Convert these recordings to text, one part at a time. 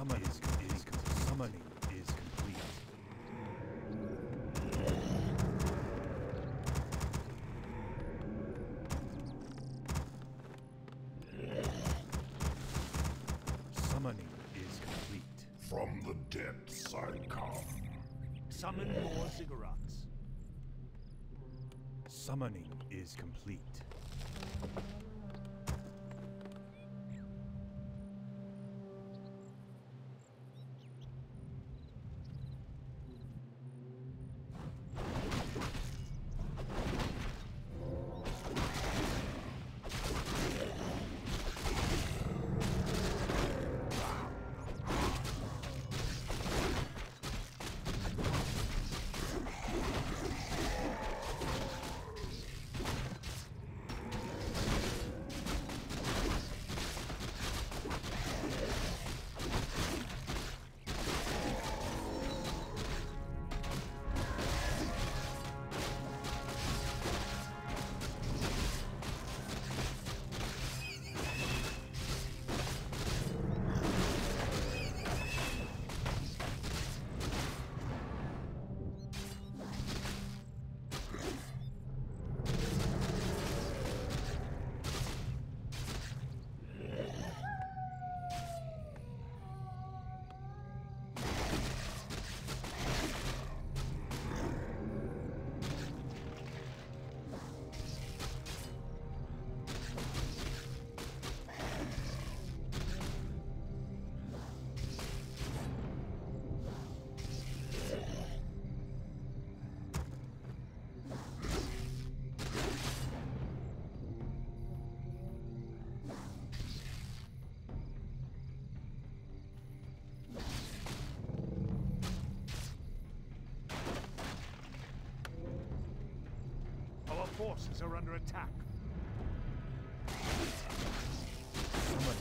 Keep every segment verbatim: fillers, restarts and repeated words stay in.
Summon is, is summoning is complete. Summoning is complete. From the depths I come. Summon more ziggurats. Summoning is complete. Our forces are under attack. Summoning.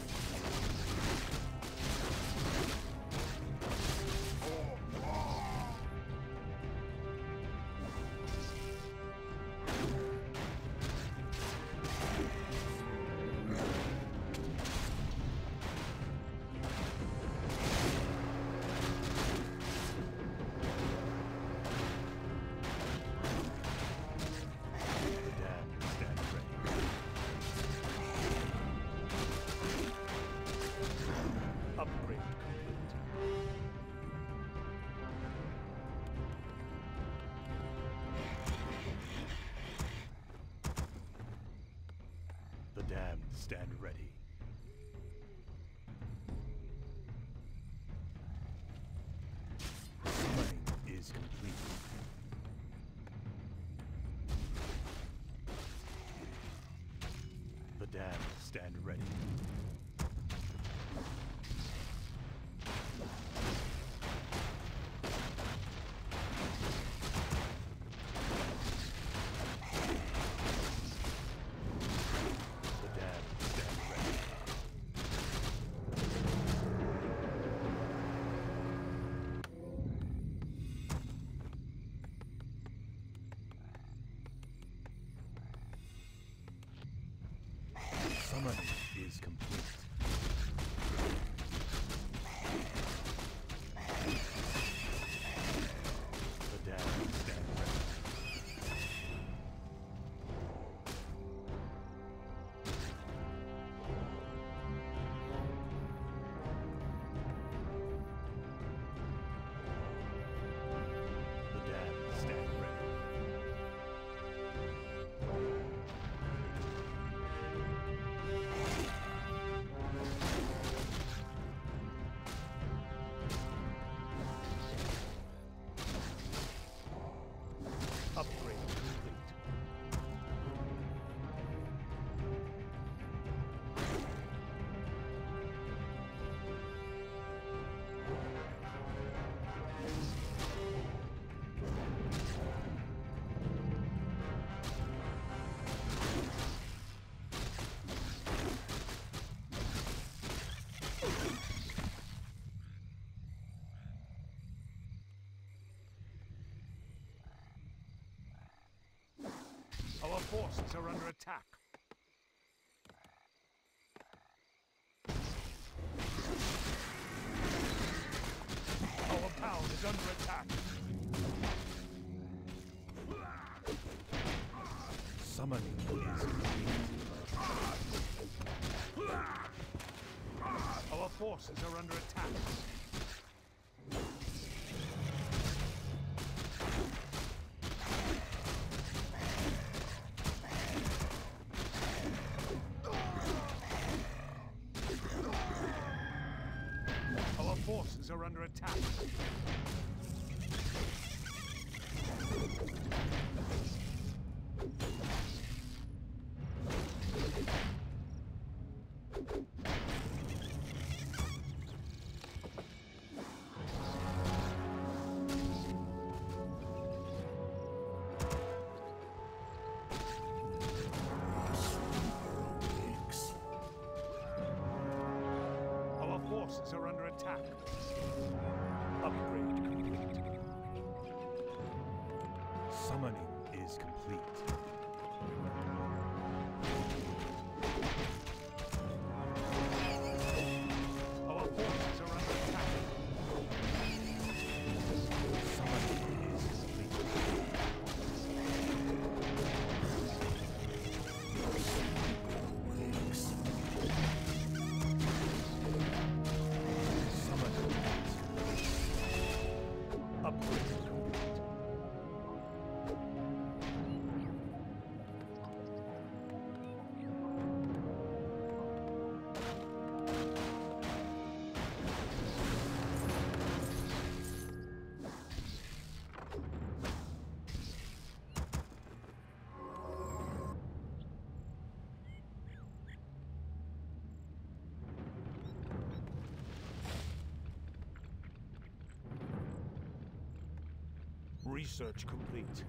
Upgrade complete. The damned stand ready. Summoning is complete. The damned stand ready. Summoning is complete. The damned stand ready. The damned stand ready. Upgrade complete. Our forces are under attack. is under attack. Summoning is complete. Our forces are under attack. Our forces are under attack. Our forces are under attack. Upgrade complete. Summoning is complete. Our forces are under attack. Summoning is complete. Summoning is complete. Upgrade complete. Research complete.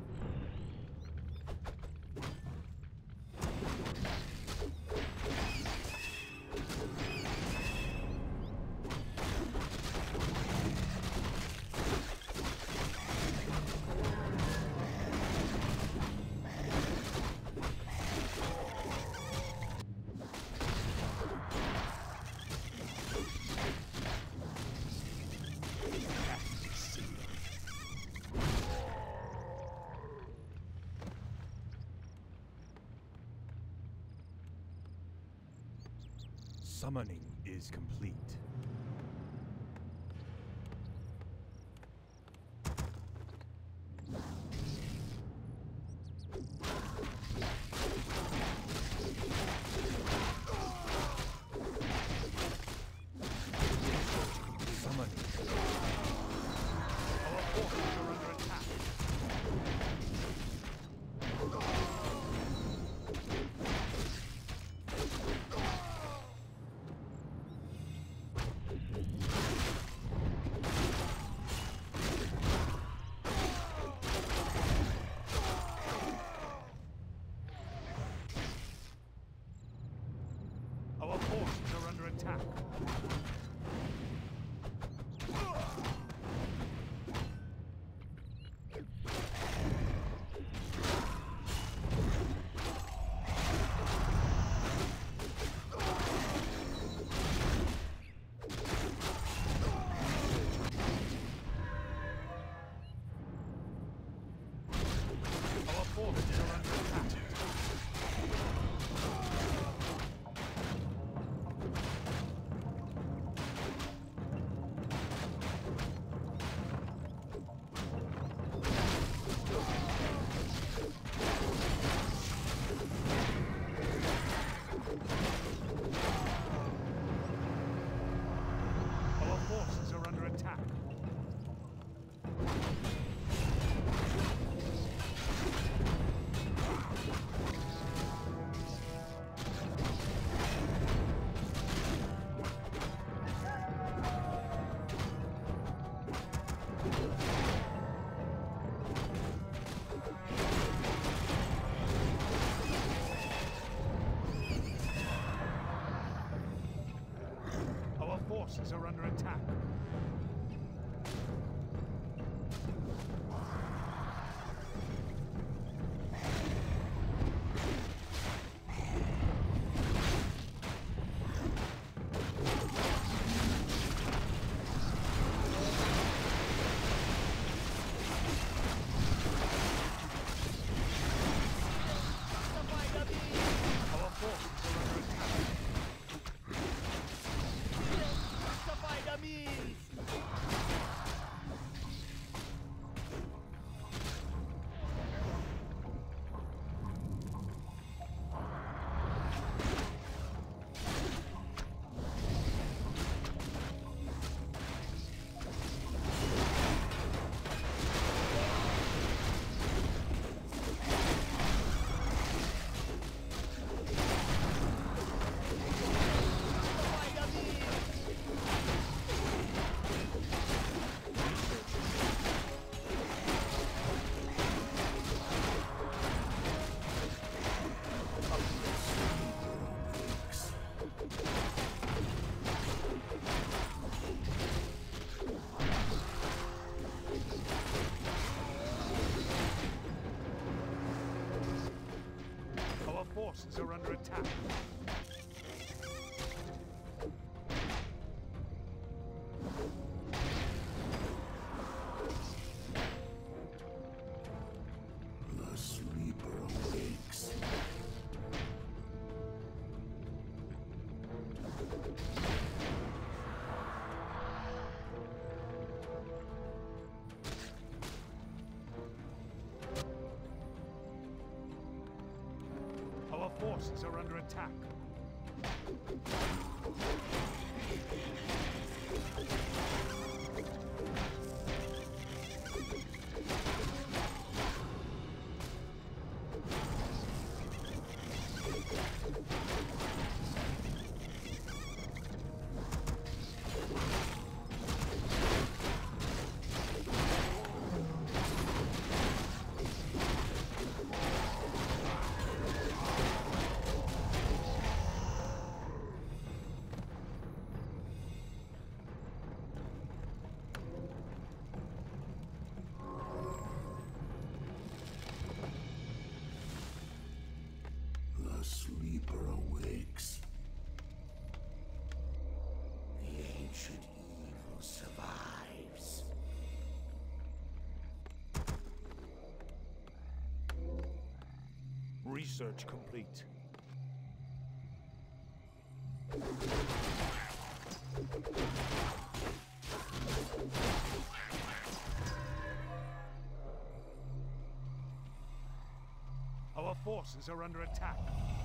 Summoning is complete. Summoning. Our forces are under attack. Our forces are under attack. Our forces are under attack. Our forces are under attack. Our forces are under attack. forces are under attack. The sleeper awakes. Our forces are under attack. The sleeper awakes. The ancient evil survives. Research complete. Our forces are under attack.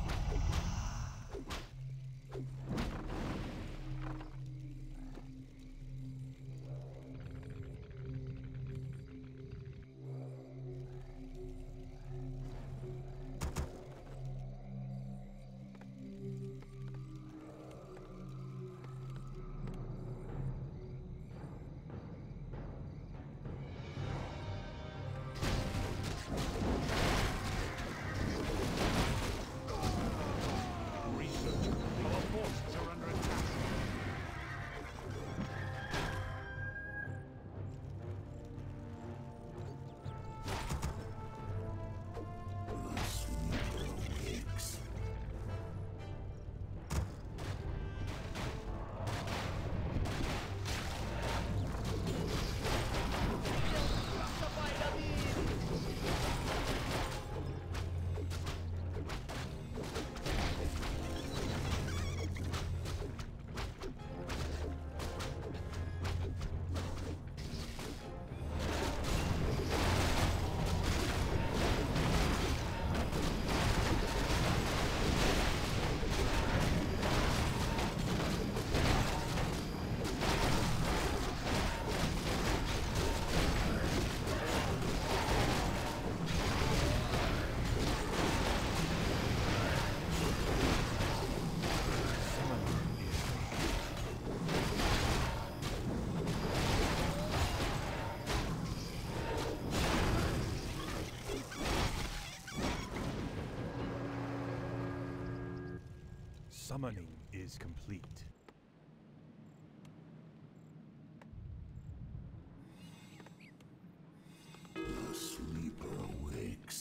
Research. Our forces are under attack. The sleeper awakes. Summoning is complete. The sleeper awakes.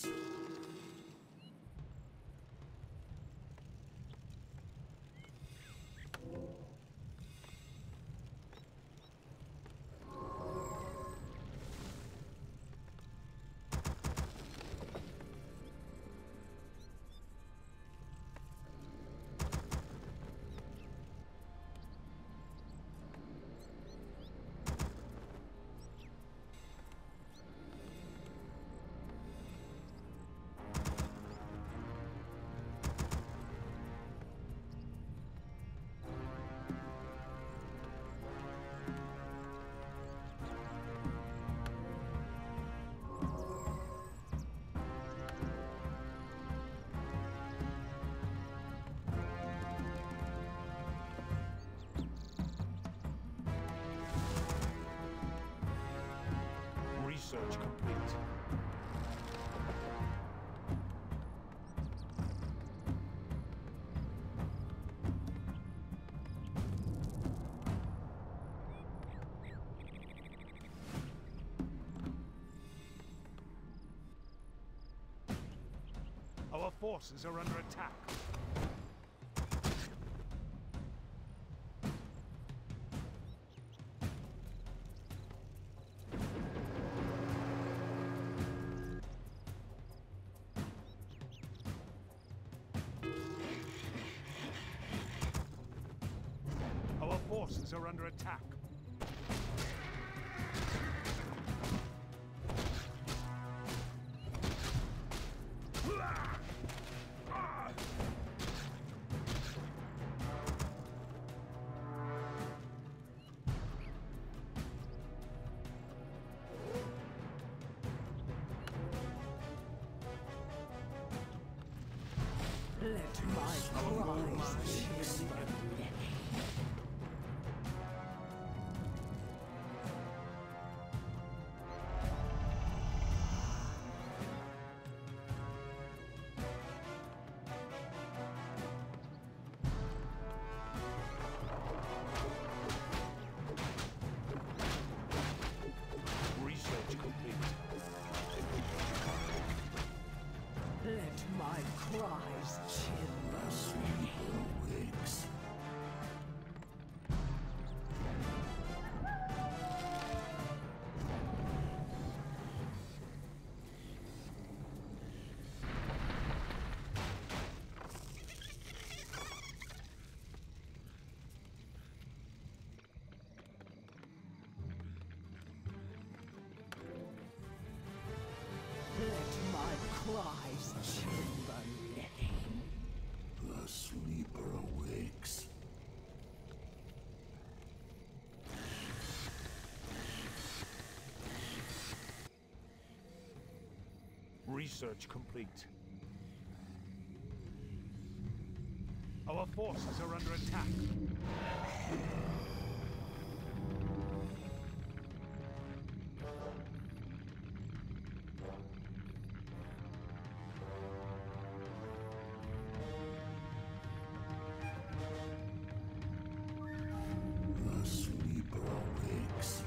Research complete. Our forces are under attack. Our forces are under attack. Let my cries chill the many. Research complete. Let my cries chill the Sleeper wakes. Let my cries chill the many. The sleeper awakes. Research complete. Our forces are under attack. The sleeper awakes.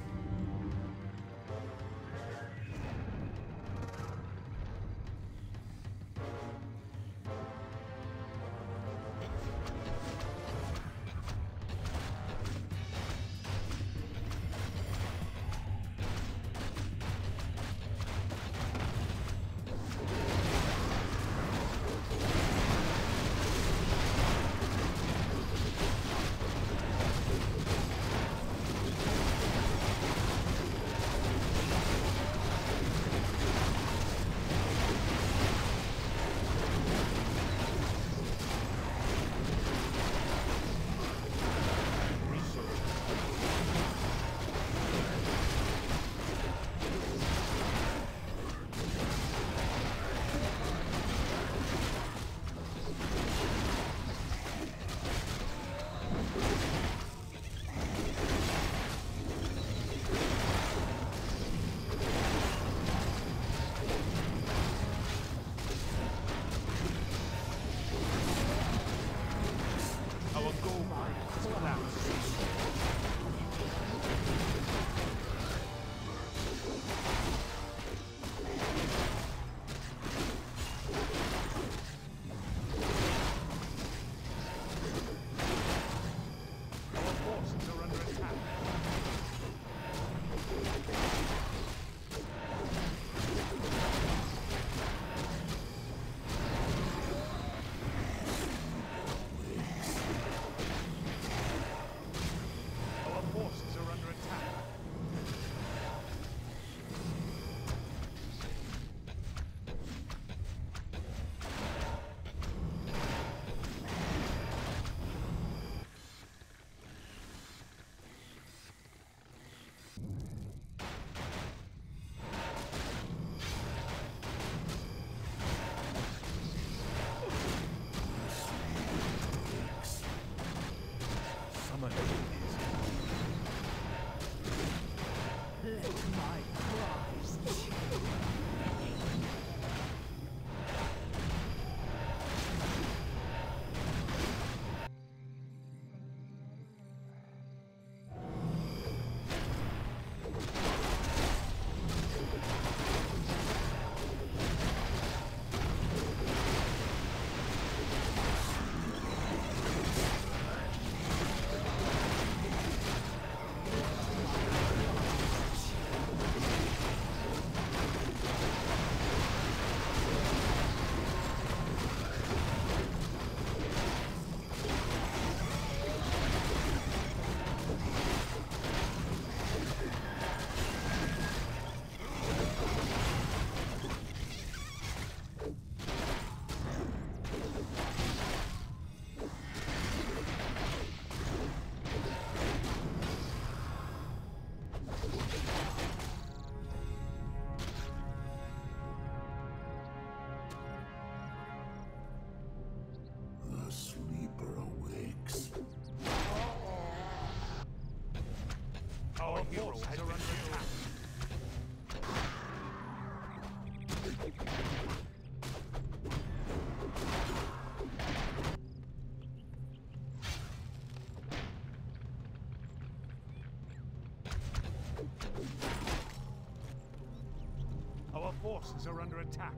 forces are under attack. Our forces are under attack.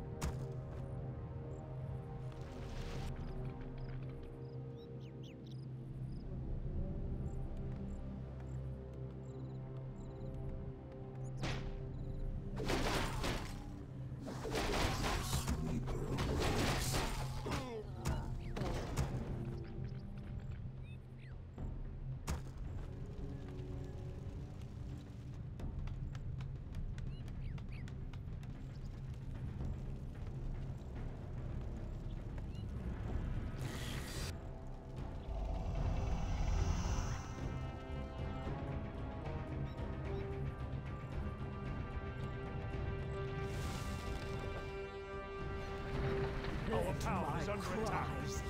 Our town is under attack.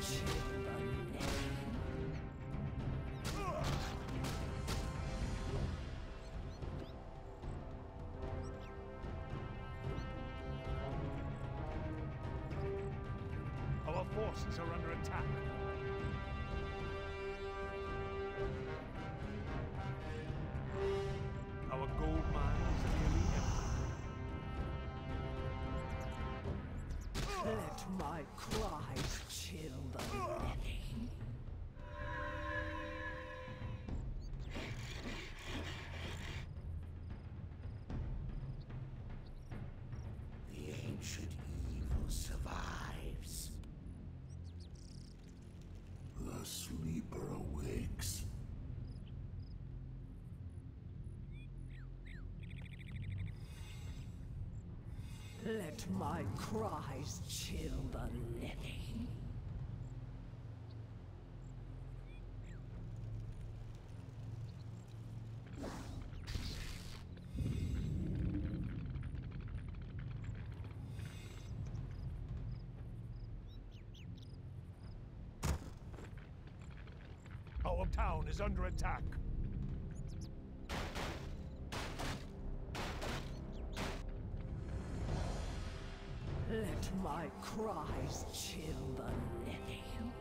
Our forces are under attack. Our gold mine is nearly empty. Let my cries chill the living. The ancient evil survives. The sleeper awakes. Let my cries chill the living. Our town is under attack. Let my cries chill the living.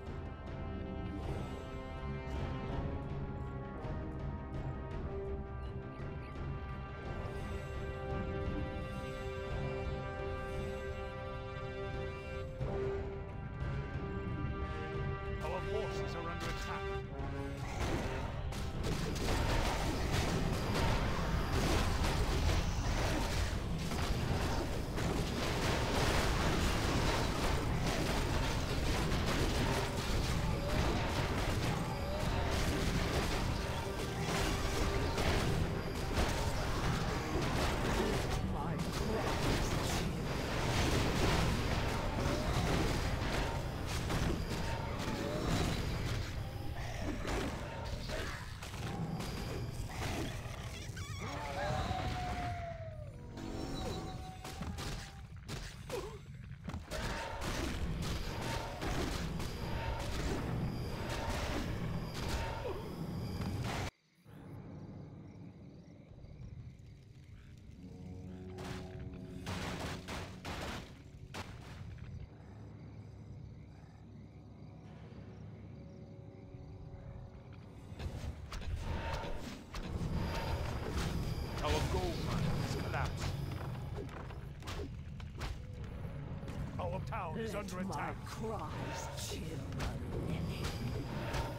Our forces are under attack. My cries chill. Our gold mine has collapsed. Our town is Let under my attack. cries chill the living.